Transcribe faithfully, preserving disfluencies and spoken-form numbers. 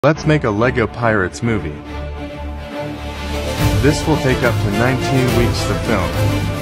Let's make a Lego Pirates movie. This will take up to nineteen weeks to film.